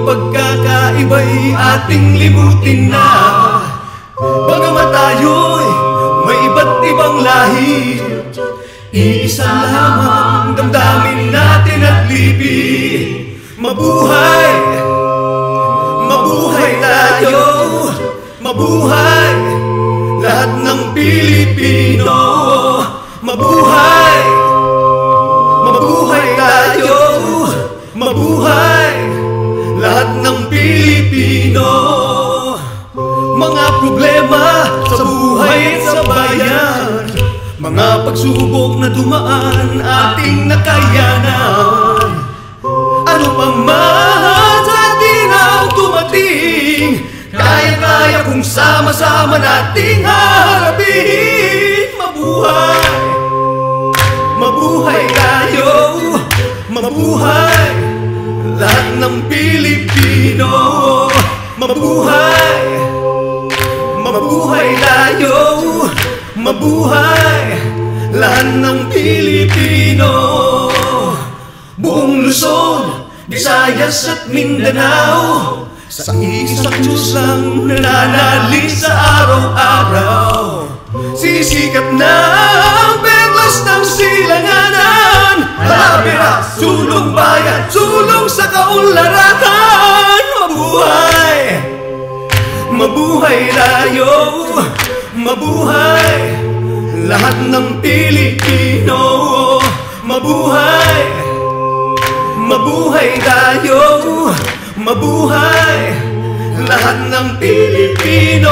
pagkakaiba'y ating limutin na. Bagamat tayo'y may iba't ibang lahi, iisa lamang damdamin natin at lipi. Mabuhay, mabuhay tayo, mabuhay lahat ng Pilipino. Mabuhay, mabuhay tayo, mabuhay lahat ng Pilipino. Mga problema sa buhay at sa bayan, mga pagsubok na dumaan ating nakayanan. Ano pa man sa atin ang dumating, kaya-kaya kung sama-sama nating harapin. Mabuhay, mabuhay tayo, mabuhay lahat ng Pilipino. Mabuhay, mabuhay tayo, mabuhay lahat ng Pilipino. Buong Luzon, Visayas at Mindanao, sa isang Diyos lang nananalig sa araw-araw. Sisikap na ang perlas ng silanganan, Talavera, sulong bayan, sulong sa kaunlaran. Mabuhay, mabuhay tayo, mabuhay lahat ng Pilipino. Mabuhay, mabuhay tayo, mabuhay lahat ng Pilipino.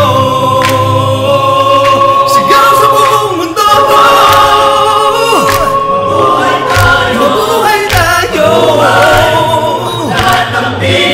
Sigaw sa buong mundo, mabuhay tayo, mabuhay tayo, lahat ng Pilipino.